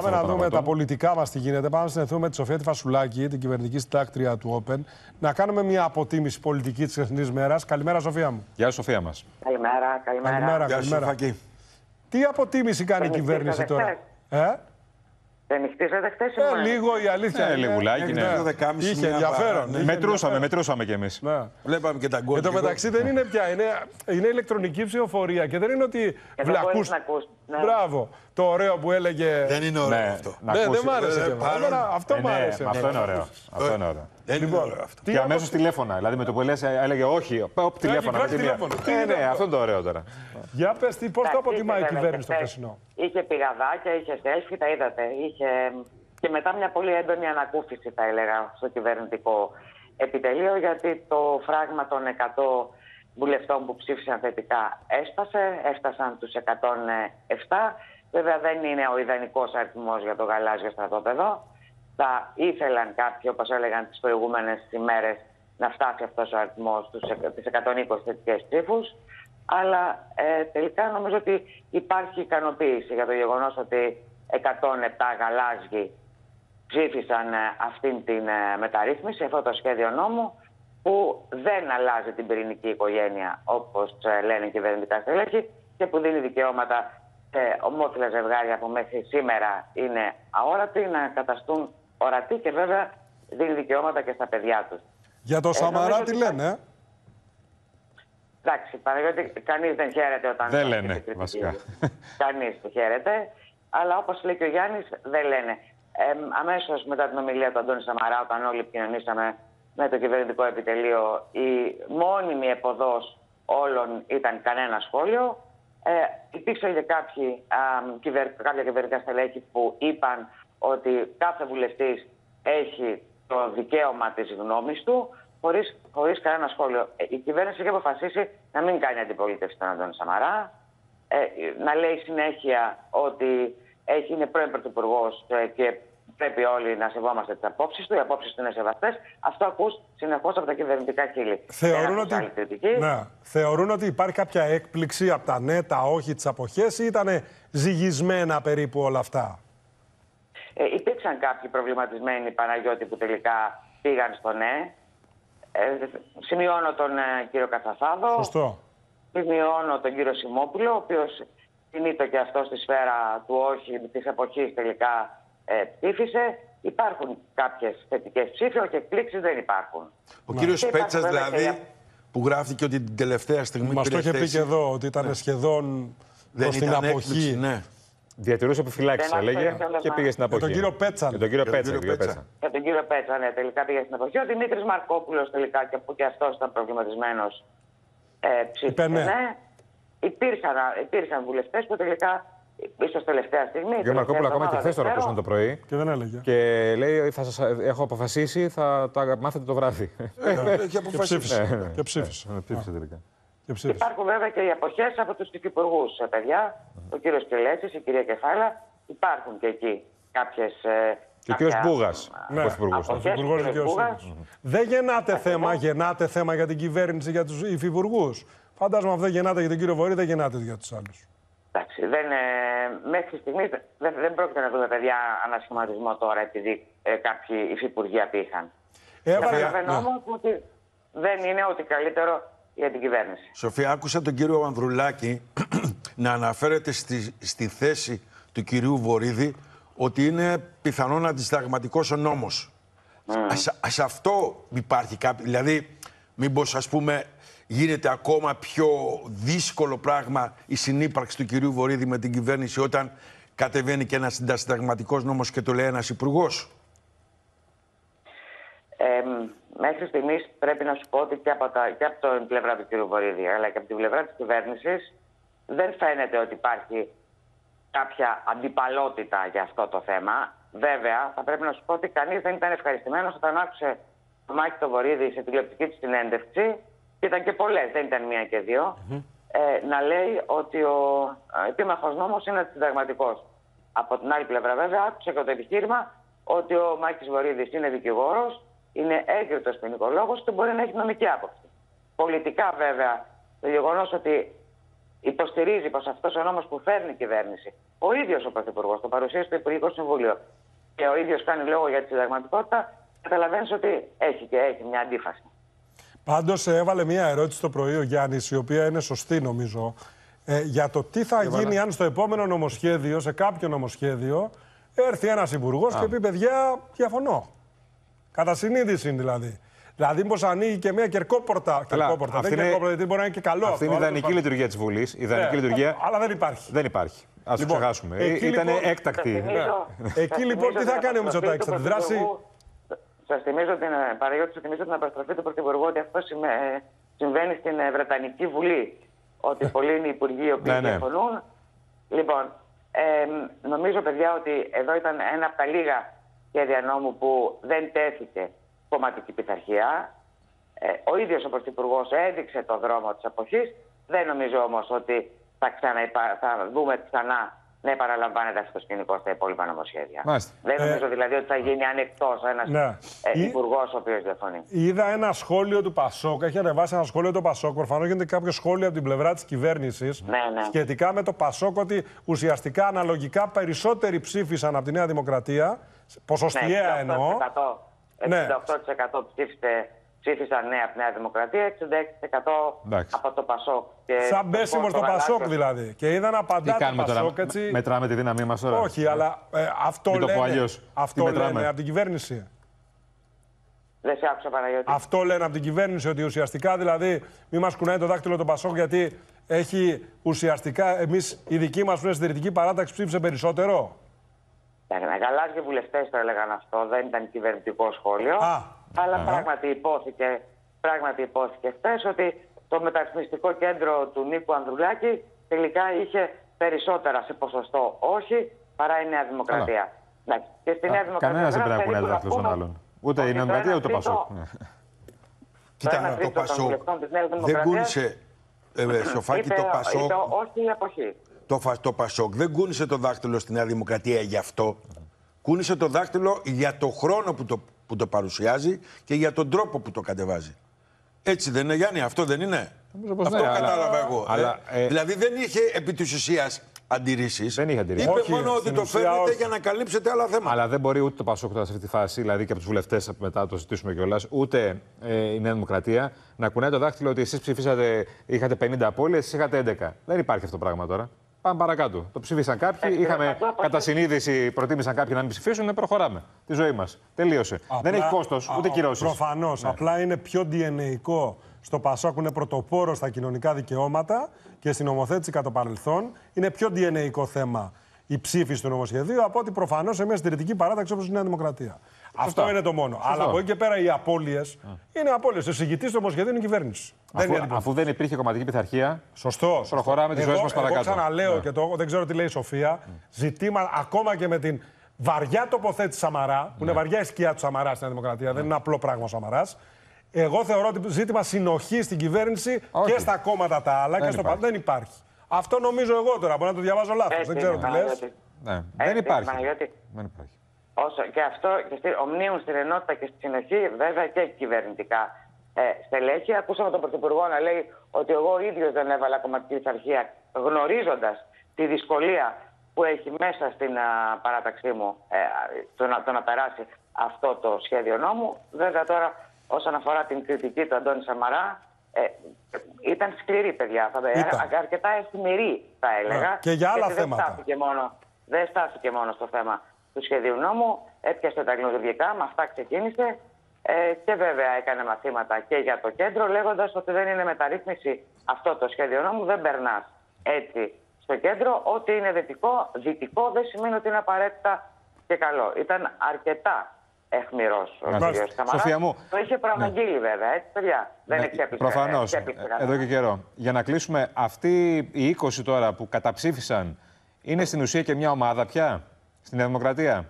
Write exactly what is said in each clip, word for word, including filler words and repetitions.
Πάμε να δούμε τα πολιτικά μας τι γίνεται. Πάμε να συνεχθούμε με τη Σοφία τη Φασουλάκη, την κυβερνητική συντάκτρια του Open. Να κάνουμε μια αποτίμηση πολιτική της χθεσινής μέρας. Καλημέρα, Σοφία μου. Γεια σου, Σοφία μας. Καλημέρα, καλημέρα. Καλημέρα, Γεια καλημέρα. Σου, τι αποτίμηση κάνει η κυβέρνηση τώρα? Ε? Δεν νυχτήσατε χθες? Ε, λίγο η αλήθεια. Ε, λιγουλάκι, ναι. ναι. Είχε ενδιαφέρον. Ναι. Μετρούσαμε, μετρούσαμε κι εμείς. Ναι. Βλέπαμε και τα γκολ. Εν τω μεταξύ δεν είναι πια. Είναι, είναι ηλεκτρονική ψηφοφορία και δεν είναι ότι βλακούς. Ναι. Μπράβο. Το ωραίο που έλεγε. Δεν είναι ωραίο ναι, αυτό. Ναι, δεν μ' άρεσε. Ε, Εμένα, αυτό ε, μ' άρεσε. Ναι, αυτό είναι ωραίο. Αυτό είναι ωραίο. Δεν είναι ωραίο αυτό. Και αμέσως τηλέφωνα. Δηλαδή με το που λες, έλεγε όχι. Οπ, τηλέφωνα. Ε, ναι, αυτό είναι το ωραίο τώρα. Για πες, τι, πώς το αποτιμάει η κυβέρνηση το χθεσινό? Είχε πηγαδάκια, είχε selfie, τα είδατε. Είχε... Και μετά μια πολύ έντονη ανακούφιση, θα έλεγα, στο κυβερνητικό επιτελείο, γιατί το φράγμα των εκατό βουλευτών που ψήφισαν θετικά έσπασε, έφτασαν τους εκατόν επτά. Βέβαια δεν είναι ο ιδανικός αριθμός για το γαλάζιο στρατόπεδο. Θα ήθελαν κάποιοι, όπως έλεγαν τις προηγούμενες ημέρες, να φτάσει αυτός ο αριθμός στις εκατόν είκοσι θετικές ψήφους. Αλλά ε, τελικά νομίζω ότι υπάρχει ικανοποίηση για το γεγονός ότι εκατόν επτά γαλάζιοι ψήφισαν ε, αυτήν την ε, μεταρρύθμιση, αυτό το σχέδιο νόμου, που δεν αλλάζει την πυρηνική οικογένεια, όπως ε, λένε οι κυβερνητικά στελέχη, και που δίνει δικαιώματα σε ομόφυλα ζευγάρια που μέχρι σήμερα είναι αόρατοι να καταστούν ορατοί, και βέβαια δίνει δικαιώματα και στα παιδιά τους. Για το ε, Σαμαρά τι λένε, ε? Εντάξει, Παναγιώτη, κανείς δεν χαίρεται όταν... Δεν λένε, βασικά. Κανείς δεν χαίρεται, αλλά όπως λέει και ο Γιάννης, δεν λένε. Ε, αμέσως μετά την ομιλία του Αντώνη Σαμαρά, όταν όλοι επικοινωνήσαμε με το κυβερνητικό επιτελείο, η μόνιμη επωδός όλων ήταν κανένα σχόλιο. Ε, υπήρξαν και κάποιοι, α, κυβερ, κάποια κυβερνητικά στελέχη που είπαν ότι κάθε βουλευτής έχει το δικαίωμα της γνώμης του, χωρίς, χωρίς κανένα σχόλιο. Ε, η κυβέρνηση έχει αποφασίσει να μην κάνει αντιπολίτευση στον Αντώνη Σαμαρά, ε, να λέει συνέχεια ότι έχει, είναι πρώην πρωθυπουργός ε, και πρέπει όλοι να σεβόμαστε τις απόψεις του, οι απόψεις του είναι σεβαστές. Αυτό ακούς συνεχώς από τα κυβερνητικά χείλη. Θεωρούν ότι, ναι, θεωρούν ότι υπάρχει κάποια έκπληξη από τα ναι, τα όχι, τις αποχές, ή ήταν ζυγισμένα περίπου όλα αυτά? Ε, υπήρξαν κάποιοι προβληματισμένοι, Παναγιώτη, που τελικά πήγαν στο ναι. Ε, σημειώνω τον ε, κύριο Κατσαφάδο. Σωστό. Σημειώνω τον κύριο Σιμόπουλο, ο οποίος κινείται και αυτό στη σφαίρα του όχι, της εποχής τελικά ε, ψήφισε. Υπάρχουν κάποιες θετικές ψήφοι και εκπλήξεις δεν υπάρχουν. Ο ναι. κύριος Πέτσας δηλαδή, και... που γράφτηκε ότι την τελευταία στιγμή... Μας το είχε πει και εδώ, ότι ήταν ναι. σχεδόν προς την αποχή. Έκπληξη, ναι. Διατηρούσε επιφυλάξεις, έλεγε, και πήγε στην αποχή. Για τον κύριο Πέτσα. Για τον κύριο Πέτσα. Για τον κύριο Πέτσα, ναι, τελικά πήγε στην αποχή. Ο Δημήτρης Μαρκόπουλος τελικά, και που και αυτός ήταν προβληματισμένος, ε, ψήφισε ναι. ναι. Υπήρχαν, υπήρχαν βουλευτές που τελικά, ίσως τελευταία στιγμή... Ο Μαρκόπουλο ακόμα και χθες το ρωτούσαν το πρωί. Και δεν έλεγε. Και λέει, θα σας, έχω αποφασίσει, θα τα μάθετε το βράδυ. Έχει αποφασίσει. Και ψήφισε. Ψήφισε τελικά. Υπάρχουν βέβαια και οι αποχές από τους υφυπουργούς, παιδιά. Ο κύριος Κελέτσης, η κυρία Κεφάλα. Υπάρχουν και εκεί κάποιες... Και ο κύριος Μπούγας, ναι. ο υφυπουργός. Δεν γεννάτε θέμα, γεννάτε θέμα για την κυβέρνηση, για τους υφυπουργούς. Φαντάζομαι αυτό γεννάτε για τον κύριο Βορρή, δεν γεννάτε για τους άλλους. Εντάξει, δεν, ε, μέχρι στιγμής δεν, δεν πρόκειται να δούμε, παιδιά, ανασχηματισμό τώρα, επειδή ε, κάποιοι υφυπουργοί απήχαν. Καταλαβαίνω ναι. όμως ότι δεν είναι ό,τι καλύτερο για την κυβέρνηση. Σοφία, άκουσα τον κύριο Ανδρουλάκη να αναφέρεται στη, στη θέση του κυρίου Βορίδη ότι είναι πιθανόν αντισυνταγματικός ο νόμος. Mm. Σε αυτό υπάρχει κάποιο... Δηλαδή, μήπως, ας πούμε, γίνεται ακόμα πιο δύσκολο πράγμα η συνύπαρξη του κυρίου Βορίδη με την κυβέρνηση όταν κατεβαίνει και ένας αντισυνταγματικός νόμος και το λέει ένας υπουργός. Ε, μέχρι στιγμής πρέπει να σου πω ότι και από, τα, και από την πλευρά του κ. Βορίδη αλλά και από την πλευρά της κυβέρνησης δεν φαίνεται ότι υπάρχει κάποια αντιπαλότητα για αυτό το θέμα. Βέβαια, θα πρέπει να σου πω ότι κανείς δεν ήταν ευχαριστημένος όταν άκουσε το Μάκη το Βορίδη σε τηλεοπτική του συνέντευξη, και ήταν και πολλές, δεν ήταν μία και δύο, mm-hmm. ε, να λέει ότι ο ε, επίμαχος νόμος είναι αντισυνταγματικός. Από την άλλη πλευρά, βέβαια, άκουσε και το επιχείρημα ότι ο Μάκης Βορίδης είναι δικηγόρος, είναι έγκριτος ποινικολόγος και μπορεί να έχει νομική άποψη. Πολιτικά, βέβαια, το γεγονός ότι υποστηρίζει πως αυτός ο νόμος που φέρνει η κυβέρνηση, ο ίδιος ο Πρωθυπουργός, το παρουσίασε στο Υπουργικό Συμβούλιο και ο ίδιος κάνει λόγο για τη συνταγματικότητα, καταλαβαίνεις ότι έχει και έχει μια αντίφαση. Πάντως έβαλε μια ερώτηση το πρωί ο Γιάννης, η οποία είναι σωστή νομίζω, ε, για το τι θα Έβαλα. γίνει αν στο επόμενο νομοσχέδιο, σε κάποιο νομοσχέδιο, έρθει ένας υπουργός και πει παιδιά, διαφωνώ. Κατά συνείδηση δηλαδή. Δηλαδή, μήπως ανοίγει και μια κερκόπορτα. Κερκόπορτα. Δεν είναι κερκόπορτα, γιατί μπορεί να είναι και καλό. Αυτή είναι η ιδανική λειτουργία της Βουλής. Η ιδανική ναι, λειτουργία. Αλλά δεν υπάρχει. Δεν υπάρχει. Ας λοιπόν, το ξεχάσουμε. Ήταν λοιπόν, έκτακτη. Ναι. Εκεί λοιπόν τι θα κάνει ο Μητσοτάκης, θα τη δράσει. Σας θυμίζω την παραγωγή, θυμίζω την αποστροφή του Πρωθυπουργού ότι αυτό συμβαίνει στην Βρετανική Βουλή. Ότι πολλοί είναι οι υπουργοί οι οποίοι ναι, ναι. διαφωνούν. Λοιπόν, ε, νομίζω, παιδιά, ότι εδώ ήταν ένα από τα λίγα σχέδια νόμου που δεν τέθηκε κομματική πειθαρχία. Ε, ο ίδιος ο Πρωθυπουργός έδειξε το δρόμο της αποχής. Δεν νομίζω όμως ότι θα, ξαναυπα... θα δούμε ξανά να επαναλαμβάνεται αυτό το σκηνικό στα υπόλοιπα νομοσχέδια. Μάλιστα. Δεν νομίζω ε... δηλαδή ότι θα γίνει ανεκτός ένας ναι. ε, υπουργός ο οποίος διαφωνεί. Είδα ένα σχόλιο του Πασόκ, έχει ανεβάσει ένα σχόλιο του Πασόκ. Προφανώς γίνεται κάποιο σχόλιο από την πλευρά της κυβέρνησης ναι, ναι. σχετικά με το Πασόκ, ότι ουσιαστικά αναλογικά περισσότεροι ψήφισαν από τη Νέα Δημοκρατία. Ποσοστιαία ναι, εννοώ. εξήντα οκτώ τοις εκατό ψήφισε, ψήφισαν ναι από τη Νέα Δημοκρατία, εξήντα έξι τοις εκατό Εντάξει. από το Πασόκ. Και σαν μπέσιμο στο Πασόκ και... δηλαδή. Και είδα να απαντά το Πασόκ έτσι. Μετράμε τη δύναμή μας τώρα. Όχι, αλλά ε, αυτό Μην λένε, αυτό λένε από την κυβέρνηση. Δεν σε άκουσα, Παναγιώτη. Αυτό λένε από την κυβέρνηση, ότι ουσιαστικά δηλαδή μη μας κουνάει το δάκτυλο το Πασόκ, γιατί έχει ουσιαστικά εμείς η δική μας συντηρητική παράταξη ψήφισε περισσότερο. Γαλάζιοι βουλευτές το έλεγαν αυτό, δεν ήταν κυβερνητικό σχόλιο. Α, αλλά α, πράγματι υπόθηκε, πράγματι υπόθηκε χθες ότι το μεταρρυθμιστικό κέντρο του Νίκου Ανδρουλάκη τελικά είχε περισσότερα σε ποσοστό όχι παρά η Νέα Δημοκρατία. Ναι. Και στη Νέα Δημοκρατία. Κανένας δεν πρέπει να κουνάει δάχτυλο στον άλλον. Ούτε η Νέα Δημοκρατία ούτε το Πασόκ. Κοίτα, το Πασόκ δεν κούνησε. Σοφάκι, το Πασόκ. Όχι η αποχή. Το, το Πασόκ δεν κούνησε το δάχτυλο στη Νέα Δημοκρατία γι' αυτό. Κούνησε το δάχτυλο για το χρόνο που το, που το παρουσιάζει και για τον τρόπο που το κατεβάζει. Έτσι δεν είναι, Γιάννη, αυτό δεν είναι. Αυτό ναι, κατάλαβα αλλά, εγώ. Αλλά, ε, δηλαδή δεν είχε επί της ουσίας αντιρρήσεις. Δεν είχε αντιρρήσεις. Είπε όχι, μόνο ότι το φέρνετε όχι. για να καλύψετε άλλα θέματα. Αλλά δεν μπορεί ούτε το Πασόκ τώρα σε αυτή τη φάση, δηλαδή και από τους βουλευτές μετά το ζητήσουμε κιόλας, ούτε ε, η Νέα Δημοκρατία να κουνάει το δάχτυλο ότι εσείς ψηφίσατε, είχατε πενήντα απώλειες, εσείς είχατε έντεκα. Δεν υπάρχει αυτό το πράγμα τώρα. Πάμε παρακάτω. Το ψήφισαν κάποιοι, είχαμε κατά συνείδηση, προτίμησαν κάποιοι να μην ψηφίσουν, προχωράμε. Τη ζωή μας. Τελείωσε. Απλά, δεν έχει κόστος, ούτε κυρώσεις. Προφανώς. Ναι. Απλά είναι πιο ντι εν έι-κο στο Πασόκ, είναι πρωτοπόρο στα κοινωνικά δικαιώματα και στην νομοθέτηση κατά παρελθόν. Είναι πιο ντι εν έι-κο θέμα η ψήφιση του νομοσχεδίου από ότι προφανώς σε μια συντηρητική παράταξη όπως η Νέα Δημοκρατία. Σωστό. Αυτό είναι το μόνο. Σωστό. Αλλά από εκεί και πέρα οι απώλειες mm. είναι απώλειες. Ο εισηγητής του νομοσχεδίου είναι η κυβέρνηση. Αφού, δεν είναι αφού δεν υπήρχε κομματική πειθαρχία. Σωστό. Προχωράμε τις ζωές μας παρακάτω. Εγώ ξαναλέω yeah. και το, δεν ξέρω τι λέει η Σοφία. Mm. Ζητήμα ακόμα και με την βαριά τοποθέτηση Σαμαρά, που mm. είναι βαριά η σκιά του Σαμαρά στην Δημοκρατία, mm. δεν είναι απλό πράγμα ο Σαμαράς. Εγώ θεωρώ ότι ζήτημα συνοχή στην κυβέρνηση okay. και στα κόμματα τα άλλα δεν και στο πάντα δεν υπάρχει. Αυτό νομίζω εγώ τώρα. Μπορεί να το διαβάζω λάθος. Δεν ξέρω τι λες. Δεν υπάρχει. Όσο και αυτό και στη, ομνίουν στην ενότητα και στη συνοχή, βέβαια και κυβερνητικά ε, στελέχη. Ακούσαμε τον Πρωθυπουργό να λέει ότι εγώ ίδιος δεν έβαλα κομματική πειθαρχία, γνωρίζοντας τη δυσκολία που έχει μέσα στην α, παράταξή μου ε, το, να, το να περάσει αυτό το σχέδιο νόμου. Βέβαια τώρα, όσον αφορά την κριτική του Αντώνη Σαμαρά, ε, ήταν σκληρή, παιδιά. Θα, ήταν. Αρκετά αιχμηρή, θα έλεγα. Yeah. Και για άλλα θέματα. Δεν στάθηκε μόνο, δεν στάθηκε μόνο στο θέμα του σχεδίου νόμου, έπιασε τα ελληνοδουργικά, με αυτά ξεκίνησε ε, και βέβαια έκανε μαθήματα και για το κέντρο, λέγοντας ότι δεν είναι μεταρρύθμιση αυτό το σχέδιο νόμου, δεν περνάς έτσι στο κέντρο. Ό,τι είναι δυτικό, δυτικό δεν σημαίνει ότι είναι απαραίτητα και καλό. Ήταν αρκετά αιχμηρός ο κ. Σαμαράς. Το είχε προαναγγείλει ναι. βέβαια, έτσι παιδιά. Δεν ναι, εξέπληξε. Προφανώς, εδώ και καιρό. Για να κλείσουμε, αυτοί οι είκοσι τώρα που καταψήφισαν, είναι στην ουσία και μια ομάδα πια? Στην Νέα Δημοκρατία.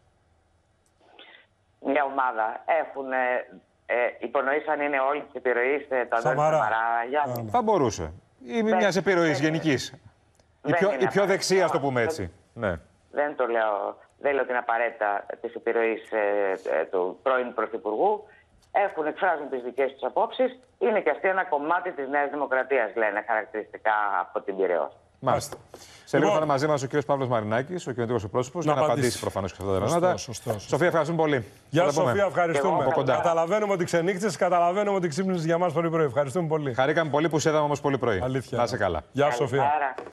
Μια ομάδα. Έχουν ε, ε, υπονοήσαν είναι όλοι τη επιρροή ε, το Αντώνη Σαμαρά. Yeah. Θα μπορούσε. Ή μια επιρροή γενική. Η πιο, η πιο δεξιά, α το πούμε έτσι. Δεν, ναι. δεν το λέω. Δεν λέω την απαραίτητα τη επιρροή ε, ε, του πρώην Πρωθυπουργού. έχουν, εκφράζουν τις δικές τους απόψεις. Είναι και αυτοί ένα κομμάτι της Νέας Δημοκρατίας, λένε χαρακτηριστικά από την Πειραιώς. Μάλιστα. Σε λίγο Λοιπόν, θα είναι μαζί μας ο κ. Παύλος Μαρινάκης, ο κοινωνικός πρόσωπος, να για να απαντήσει. απαντήσει προφανώς και αυτά τα Σωστό, ερωτήματα. σωστό, σωστό. Σοφία, ευχαριστούμε πολύ. Γεια Θα σου, τα πούμε. Σοφία, ευχαριστούμε. Από κοντά. Καταλαβαίνουμε ότι ξενύχτησες, καταλαβαίνουμε ότι ξύπνησες για μας πρωί-πρωί. Ευχαριστούμε πολύ. Χαρήκαμε πολύ που σε είδαμε όμως πολύ πρωί. Αλήθεια. Να είσαι καλά. Γεια σου, Σοφία. Καλησπέρα.